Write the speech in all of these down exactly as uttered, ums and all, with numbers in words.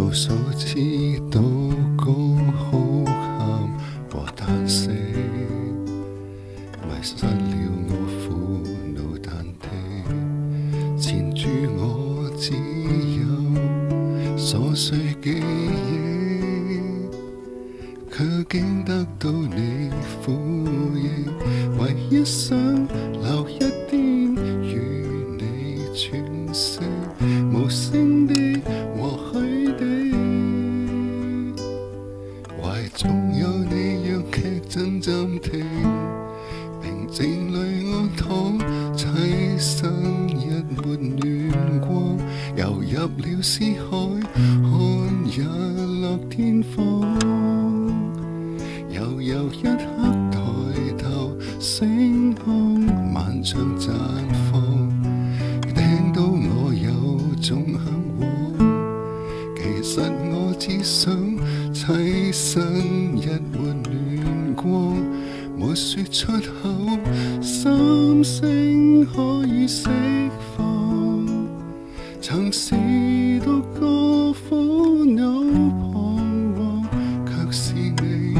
無數次禱告哭喊和嘆息，迷失了我苦惱但的，纏住我只有瑣碎記憶，卻竟得到你呼應，唯一想留一點與你喘息，無聲的和虛的，懷中有你讓劇真暫停，平靜裏安躺，棲身一抹暖光，游入了思海，看日落天荒，悠悠一刻抬頭，星空萬丈綻放，聽到我有種向往，其實我只想棲身一抹暖光，沒說出口，心聲可以釋放，曾是獨個苦惱彷徨，卻是你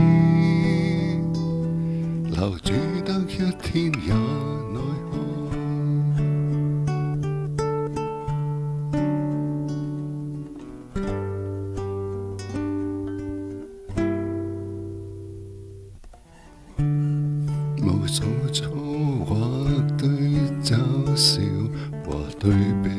留住得一天也奈何。無數錯或對嘲笑和對比，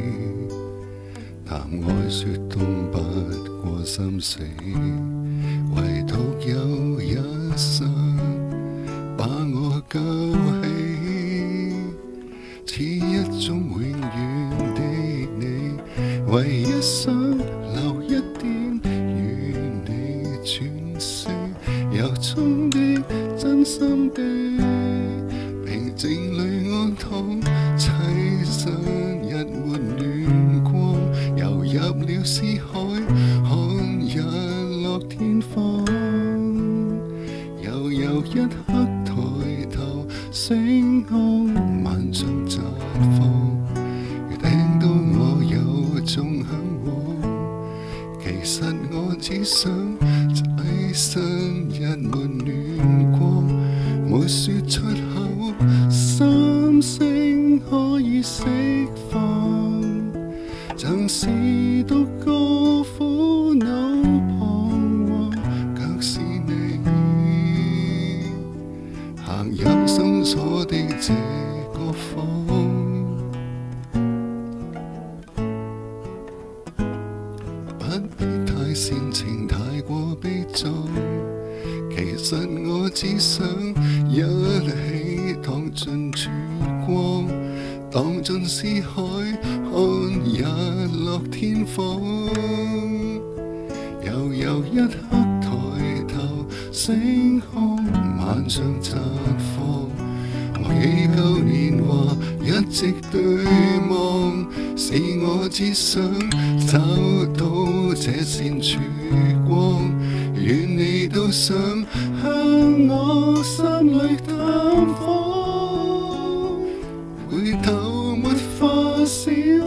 談愛說痛不過心死，唯獨有一剎把我救起，似一種永遠的你，唯一想留一點與你喘息，由衷的真心的，平靜裏安躺，棲身一抹暖光，游入了思海，看日落天荒，悠悠一刻抬頭，星空萬丈綻放，聽到我有種向往，其實我只想棲身一抹暖光，沒說出口，心聲可以釋放，曾是獨個苦惱彷徨，卻是你行入心鎖的這個房，不必太煽情太過悲壯，其實我只想一起蕩進曙光，蕩進思海，看日落天荒，悠悠一刻抬頭，星空萬丈綻放，忘記舊年華一直對望，是我只想找到這線曙光，願你都想向我心裏探訪，回頭沒法小